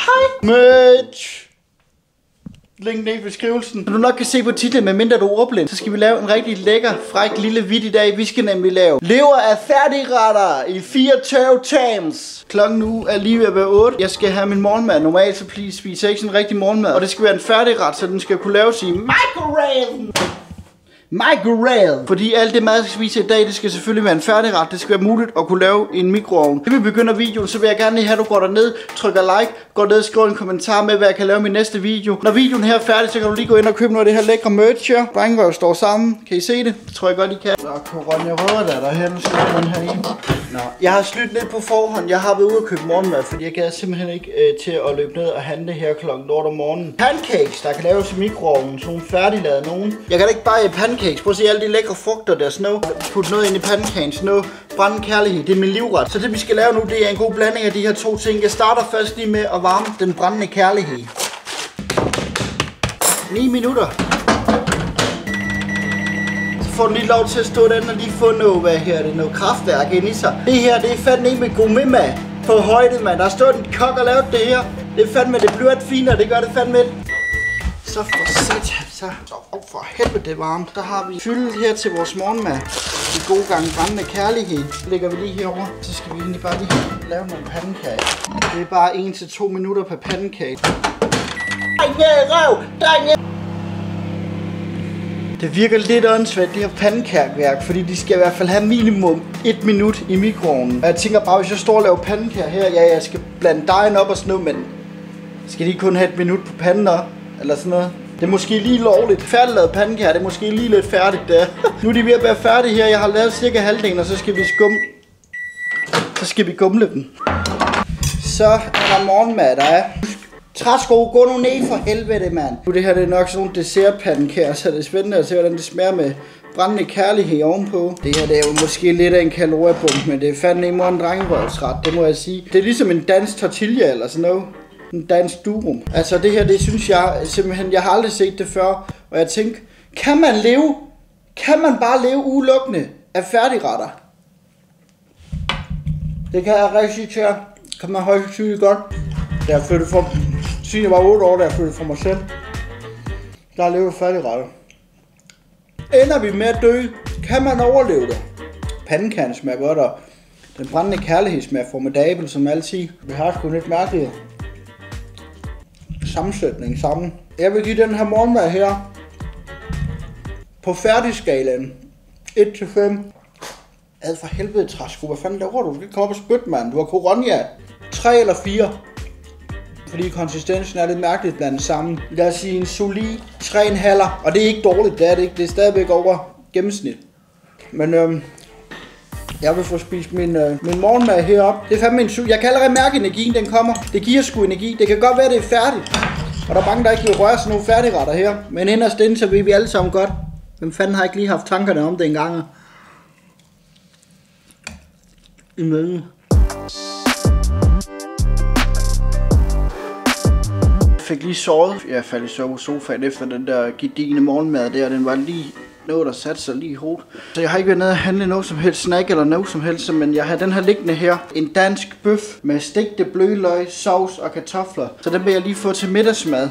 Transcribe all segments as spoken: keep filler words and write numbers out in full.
Hej merch. Link ned i beskrivelsen. Så du nok kan se på titlen, med mindre du er ordblind, så skal vi lave en rigtig lækker, fræk lille vid i dag. Vi skal nemlig lave lever af færdigretter i fire tørv times. Klokken nu er lige ved at være otte. Jeg skal have min morgenmad. Normalt så spiser jeg ikke sådan en rigtig morgenmad. Og det skal være en færdigret, så den skal kunne laves i microwave. Microwave. Fordi alt det mad, jeg skal spise i dag, det skal selvfølgelig være en færdigret. Det skal være muligt at kunne lave i en mikroovn. Det vi begynder videoen, så vil jeg gerne lige have, at du går derned, trykker like, går ned og skriver en kommentar med, hvad jeg kan lave i min næste video. Når videoen her er færdig, så kan du lige gå ind og købe noget af det her lækre merch her. Drengerøv står sammen. Kan I se det? Det tror jeg godt, I kan. Nå, Ronja Rødder der derhen, så er den her i. Nå, jeg har snydt lidt på forhånd. Jeg har været ude og købe morgenmad, fordi jeg gad simpelthen ikke øh, til at løbe ned og handle her klokken otte om morgenen. Pancakes, der kan laves i mikroovnen, sådan nogle færdiglavede nogen. Jeg kan da ikke bare i pancakes. Prøv at se alle de lækre frugter der, sådan noget. Put noget ind i pandekagen, sådan noget. Brændende kærlighed, det er min livret. Så det vi skal lave nu, det er en god blanding af de her to ting. Jeg starter først lige med at varme den brændende kærlighed. ni minutter. Får den lige lov til at stå den og lige få noget, hvad her, det er noget kraftværk ind i sig. Det her, det er fandme ikke med gourmet på højde, mand. Der har stået en kok og lavet det her. Det er fandme, det bliver et finere, det gør det fandme et. Så for satan, så oh, for helvede det er varmt. Så har vi fyldet her til vores morgenmad. En god gang brændende kærlighed. Så lægger vi lige herover. Så skal vi egentlig bare lige lave nogle pandekager. Det er bare en til to minutter per pandekage. Det virker lidt åndssvagt, det her pandekageværk, fordi de skal i hvert fald have minimum et minut i mikroovnen. Og jeg tænker bare, hvis jeg står og laver pandekager her, ja, jeg skal blande dejen op og sådan noget, men skal de kun have et minut på panden op, eller sådan noget? Det er måske lige lovligt. Færdiglavet pandekager, det er måske lige lidt færdigt der. Nu er de ved at være færdige her, jeg har lavet cirka halvdelen, og så skal vi skum... Så skal vi gumle dem. Så er der morgenmad, der er. Træsko, gå nu ned for helvede, mand. Nu det her, det er nok sådan nogle dessertpandekager, så det er spændende at se, hvordan det smager med brændende kærlighed ovenpå. Det her, det er jo måske lidt af en kaloriebombe, men det er fandme ikke en drengerøvsret, det må jeg sige. Det er ligesom en dansk tortilla eller sådan noget. En dansk durum. Altså det her, det synes jeg simpelthen, jeg har aldrig set det før. Og jeg tænker, kan man leve, kan man bare leve udelukkende af færdigretter? Det kan jeg rigtig til, kan man højst sygt godt. Da jeg flyttede fra, siden jeg var otte år, da jeg flyttede fra mig selv, der lever jeg færdigretter. Ender vi med at dø, kan man overleve det. Pandekagen smager godt, og den brændende kærlighed smager formidabel, som altid. Vi har sgu lidt mærkeligt sammensætning sammen. Jeg vil give den her morgenmad her på færdigskalaen et til fem. Ad for helvede, træsko. Hvad fanden laver du? Du skal komme op og spytte, mand. Du har corona. tre eller fire. Fordi konsistensen er lidt mærkeligt blandet sammen. Lad os sige en solid tre komma fem. Og det er ikke dårligt, det er det ikke. Det er stadigvæk over gennemsnit. Men øhm, jeg vil få spist min, øh, min morgenmad heroppe. Det er fandme en su. Jeg kan allerede mærke energien, den kommer. Det giver sgu energi. Det kan godt være, det er færdigt. Og der er mange, der ikke vil røre sådan nogle færdigretter her. Men inderst inde, så ved vi alle sammen godt. Hvem fanden har ikke lige haft tankerne om det engang? I møllen. Jeg fik lige sovet. Jeg faldt i sove på sofaen efter den der gedigne morgenmad der. Den var lige noget, der satte sig lige i hovedet. Så jeg har ikke været nede og handle noget som helst snack eller noget som helst. Men jeg har den her liggende her. En dansk bøf med stegte blødløg, sovs og kartofler. Så den vil jeg lige få til middagsmad.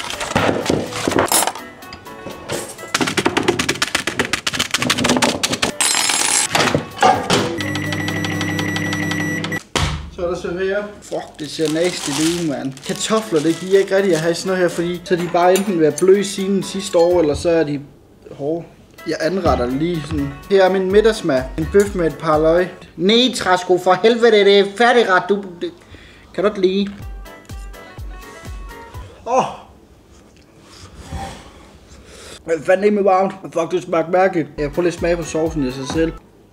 Så er der serveret. Fuck, det ser nasty ud, mand. Kartofler, det giver ikke rigtig at have sådan noget her, fordi så er de bare enten ved at bløde siden sidste år, eller så er de hårde. Jeg anretter lige sådan. Her er min middagsmad. En bøf med et par løg. Nej, træsko, for helvede, det er færdigret. Du, det kan du ikke lide. Åh. Oh. Jeg fandt ikke med varmt. Fuck, det smagte mærkeligt. Jeg prøver lige at smage på sovsen i sig selv.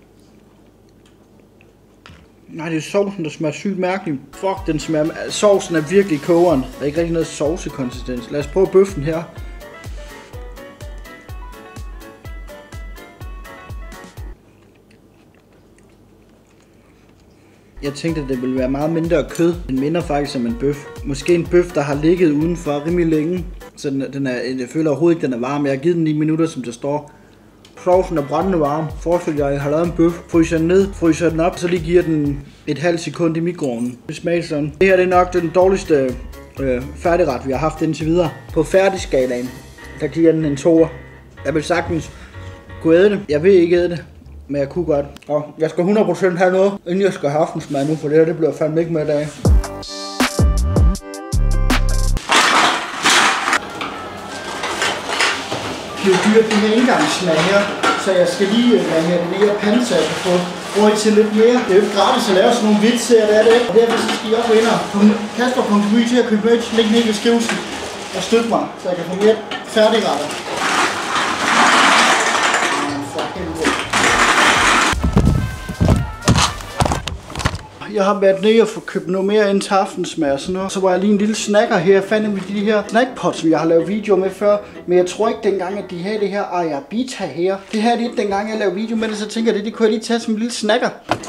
Nej, det er sovsen, der smager sygt mærkeligt. Fuck, den smager... Sovsen er virkelig kogeren. Der er ikke rigtig noget sovsekonsistens. Lad os prøve bøffen her. Jeg tænkte, at det ville være meget mindre kød. Den minder faktisk om en bøf. Måske en bøf, der har ligget udenfor rimelig længe. Så den, den er, jeg føler overhovedet ikke, den er varm. Jeg har givet den ni minutter, som der står. Sovsen er brændende varm. Forestil jer, jeg har lavet en bøf. Fryser den ned, fryser den op, så lige giver den et halvt sekund i mikroovnen. Det smager sådan. Det her det er nok den dårligste øh, færdigret, vi har haft indtil videre. På færdigskalaen, der giver den en toer. Jeg vil sagtens kunne æde det. Jeg vil ikke æde det, men jeg kunne godt. Og jeg skal hundrede procent have noget, inden jeg skal have aftensmad nu, for det her det bliver fandme ikke med i dag. Det er jo dyrt, det her indgangssmag her, så jeg skal lige lade den ned og pande, så jeg kan få råd til lidt mere. Det er jo ikke gratis at lave sådan nogle vitser, det er det. Og derfor skal I op ind og Kasper punktum d k til at købe merch, læg ned i beskrivelsen og støtte mig, så jeg kan få mere færdigretter. Jeg har været nede og få købt noget mere ind til aftensmad og sådan noget. Så var jeg lige en lille snacker her. Jeg fandt med de her snackpots, som jeg har lavet video med før. Men jeg tror ikke dengang, at de havde det her Ayabita her. Det her det er dengang, jeg lavede video med det, så tænker jeg, det, det kunne jeg lige tage som en lille snacker.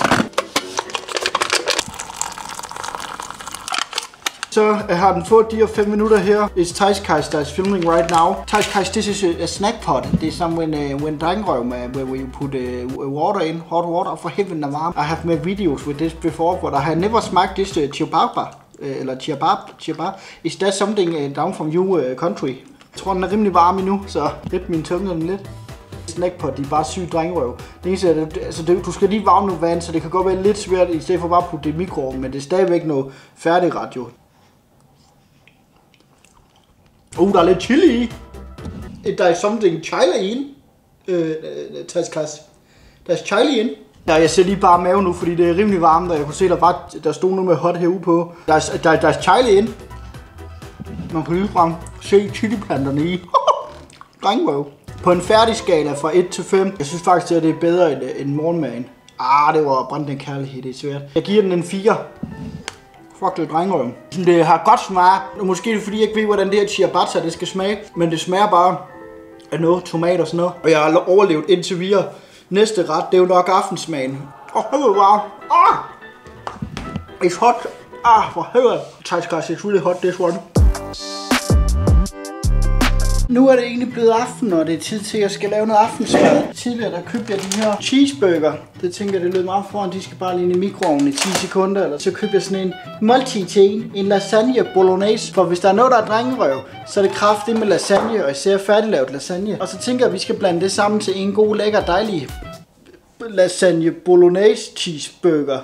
Så jeg har den fået de her fem minutter her. It's Thaiskais that is filming right now. Thaiskais, this is a, a snack pot. This is some when uh, when drengrøv, uh, where we put uh, water in, hot water for heaven and warm. I have made videos with this before, but I have never smoked this uh, chiababa, uh, eller chiabab, chiabab. Is that something uh, down from your uh, country? Jeg tror, den er rimelig varm endnu, så lidt min tunge den lidt. Snackpot, de er bare sygt drengrøv. Det eneste er, det, altså det, du skal lige varme noget vand, så det kan godt være lidt svært, i stedet for bare at putte det i mikroovnen, men det er stadigvæk noget færdigret jo. Oh, der er lidt chili i. Der er something chili in. Øh, Thaiskais. Der er chili in. Ja, jeg ser lige bare mave nu, fordi det er rimelig varmt, og jeg kunne se, der var, der stod noget med hot herude på. Der er, der, der er chili in. Man kan lige frem se chiliplanterne i. Drengrøv. På en færdig skala fra et til fem. Jeg synes faktisk, at det er bedre end, end morgenmaden. Ah, det var brændt en kærlighed, det er svært. Jeg giver den en fire. Fuck det drengrøv. Det har godt smag. Måske er det fordi jeg ikke ved hvordan det her ciabatta det skal smage. Men det smager bare af noget tomat og sådan noget. Og jeg har overlevet indtil videre. Næste ret det er jo nok aftensmagen. Åh oh, helvede wow. Ah! It's hot. Ah for helvede. Thaiskais it's really hot this one. Nu er det egentlig blevet aften, og det er tid til, at jeg skal lave noget aftensmad. Tidligere der købte jeg de her cheeseburger. Det tænker jeg, det lød meget foran. De skal bare lige i mikroovnen i ti sekunder. Eller så købte jeg sådan en multi til en. En lasagne bolognese. For hvis der er noget, der er drengerøv, så er det kraftigt med lasagne, og især færdiglavet lasagne. Og så tænker jeg, at vi skal blande det sammen til en god, lækker, dejlig lasagne bolognese cheeseburger.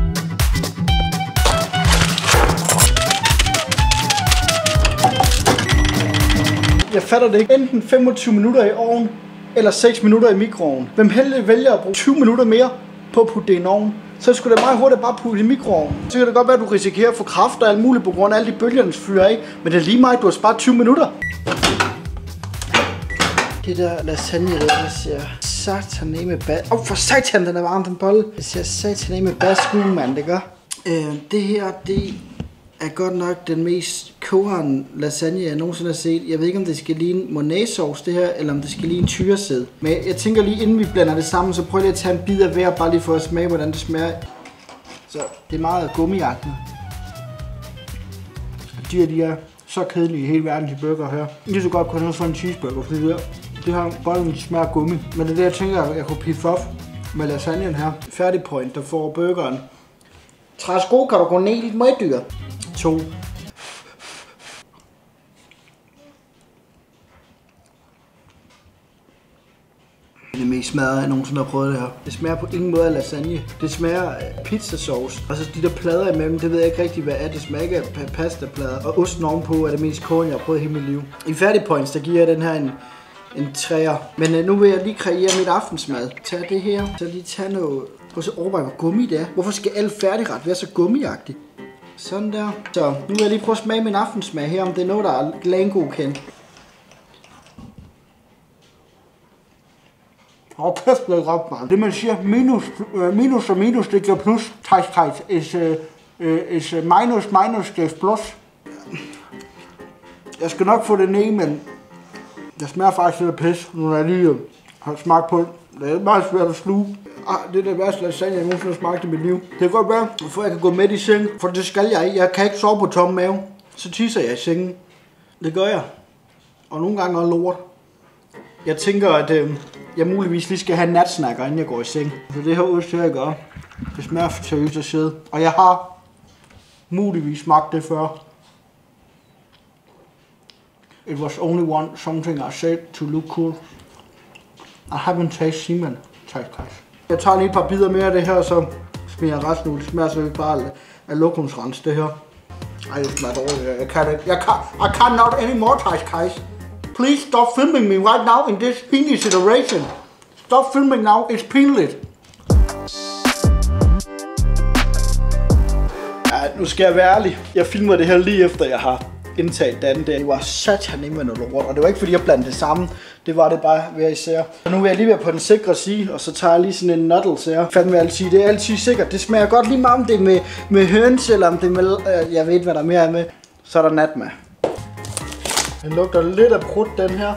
Jeg fatter det ikke. Enten femogtyve minutter i ovnen, eller seks minutter i mikroovnen. Hvem heldig vælger at bruge tyve minutter mere på at putte det i en ovn, så skulle det meget hurtigt bare putte i mikroovnen. Så kan det godt være, at du risikerer at få kraft og alt muligt på grund af alle de bølger, den fyrer af. Men det er lige meget, du har sparet tyve minutter. Det der lasagne, det ser sataneme bad. Åh, oh, for satan, den er varm, den bolle. Det ser sataneme bask ud, mand, det gør. Øh, det her, det er godt nok den mest kogende lasagne, jeg nogensinde har set. Jeg ved ikke, om det skal ligne Monet-sauce, det her, eller om det skal ligne tyresæd. Men jeg tænker lige, inden vi blander det sammen, så prøv lige at tage en bid af hver, bare lige for at smage, hvordan det smager. Så det er meget gummiagtigt. De her, de er så kedelige i hele verden, de burger her. Lige så godt kunne jeg få en cheeseburger, fordi det, det her bollen smager gummi. Men det er det, jeg tænker, at jeg kunne pitte for med lasagnen her. Færdig point, der får burgeren. Træsko kan du gå ned i dit møgdyr. To. Det er mest smadret, jeg nogensinde har prøvet det her. Det smager på ingen måde af lasagne. Det smager af pizzasauce. Og så de der plader imellem, det ved jeg ikke rigtig hvad er. Det smager ikke af pastaplader. Og osten ovenpå er det mest kogende, jeg har prøvet i hele mit liv. I færdig points, der giver jeg den her en, en træer. Men uh, nu vil jeg lige kreere mit aftensmad. Tag det her. Så lige tage noget. Prøv så overveje, hvor gummi det er. Hvorfor skal al færdigret være så gummiagtig? Sådan der. Så nu vil jeg lige prøve at smage min aftensmag her, om det er noget, der er glangodkendt. Åh, oh, kæft, det er godt, man. Det man siger, minus, uh, minus og minus, det giver plus. Thaiskais is, uh, uh, is minus, minus, det er plus. Jeg skal nok få det ned, men det smager faktisk lidt af pis, når jeg lige har smagt på det. Det er meget svært at sluge. Ah, det er det værste lasagne, jeg nogensinde har smagt i mit liv. Det kan godt være, for jeg kan gå med i seng, for det skal jeg ikke. Jeg kan ikke sove på tom mave. Så tisser jeg i sengen. Det gør jeg. Og nogle gange også lort. Jeg tænker, at øh, jeg muligvis lige skal have en natsnacker, inden jeg går i seng. Så det her ost her, jeg gør, det smager for seriøst at sidde. Og jeg har muligvis smagt det før. It was only one something I said to look cool. I haven't tasted semen. Tak, tak. Jeg tager lige et par bidder mere af det her, og så smiger jeg resten ud. Det smager så ikke bare af lokumsrens, det her. Ej, det smager dårligt. Jeg kan ikke. Jeg kan, I cannot anymore, tak, guys. Please stop filming me right now in this pinly situation. Stop filming now, it's pinligt. Ja, nu skal jeg være ærlig. Jeg filmer det her lige efter, jeg har indtaget den der. Det var satan med noget lort, og det var ikke fordi jeg blandede det sammen. Det var det bare hver især. Og nu vil jeg lige være på den sikre side, og så tager jeg lige sådan en nuddles her. Fanden vil jeg altid, det er altid sikkert. Det smager godt lige meget om det er med, med høns, eller om det er med, øh, jeg ved ikke hvad der mere er med. Så er der nat med. Den lugter lidt af prut, den her.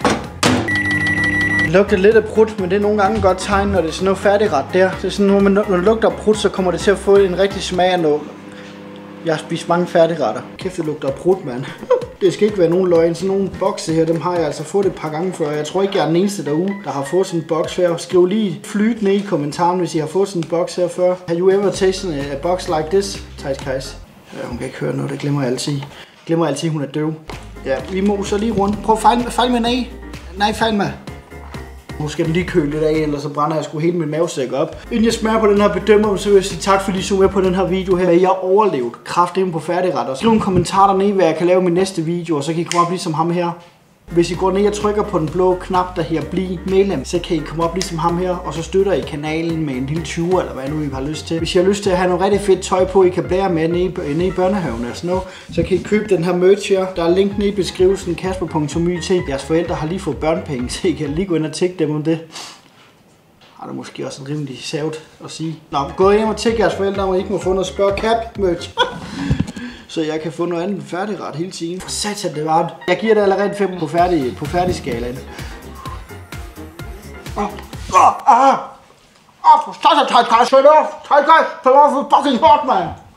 Den lugter lidt af prut, men det er nogle gange et godt tegn, når det er sådan noget færdigret der. Det er sådan, når, man, når det lugter af prut, så kommer det til at få en rigtig smag af noget. Jeg har spist mange færdigretter. Kæft, det lugter af prut, mand. Det skal ikke være nogen løgn. Sådan nogle bokse her, dem har jeg altså fået et par gange før. Jeg tror ikke, jeg er den eneste derude, der har fået sådan en boks her. Skriv lige flyt ned i kommentaren, hvis I har fået sådan en boks her før. Have you ever tasted a box like this? Thijs Kajs. Ja, hun kan ikke høre noget, det glemmer jeg altid. Glemmer jeg altid, hun er døv. Ja, vi må så lige rundt. Prøv at fejle, fejle med nej. Nej, fejle med. Nu skal den lige køle lidt af, ellers så brænder jeg sgu helt min mavesæk op. Inden jeg smager på den her bedømmer, så vil jeg sige tak fordi I så med på den her video her. Jeg har overlevet kraftedeme på færdigretter. Skriv en kommentar dernede, hvad jeg kan lave min næste video, og så kan I komme op ligesom ham her. Hvis I går ned og trykker på den blå knap, der her bliv medlem, så kan I komme op ligesom ham her, og så støtter I kanalen med en lille tyver, eller hvad nu I har lyst til. Hvis I har lyst til at have noget rigtig fedt tøj på, I kan blære med nede, nede i børnehaven eller sådan noget, så kan I købe den her merch her. Der er link nede i beskrivelsen, kasper punktum y t. Jeres forældre har lige fået børnepenge, så I kan lige gå ind og tække dem om det. Har det måske også en rimelig savt at sige. Nå, gå ind og tække jeres forældre, om I ikke må få noget spørg cap merch. Så jeg kan få noget andet færdigret hele tiden. For satan, det var det. Jeg giver det allerede fem på færdig, på færdigskalaen. Åh, åh, åh, åh, for satan, Thijs, shut off, Thijs, shut off, fucking hot, man.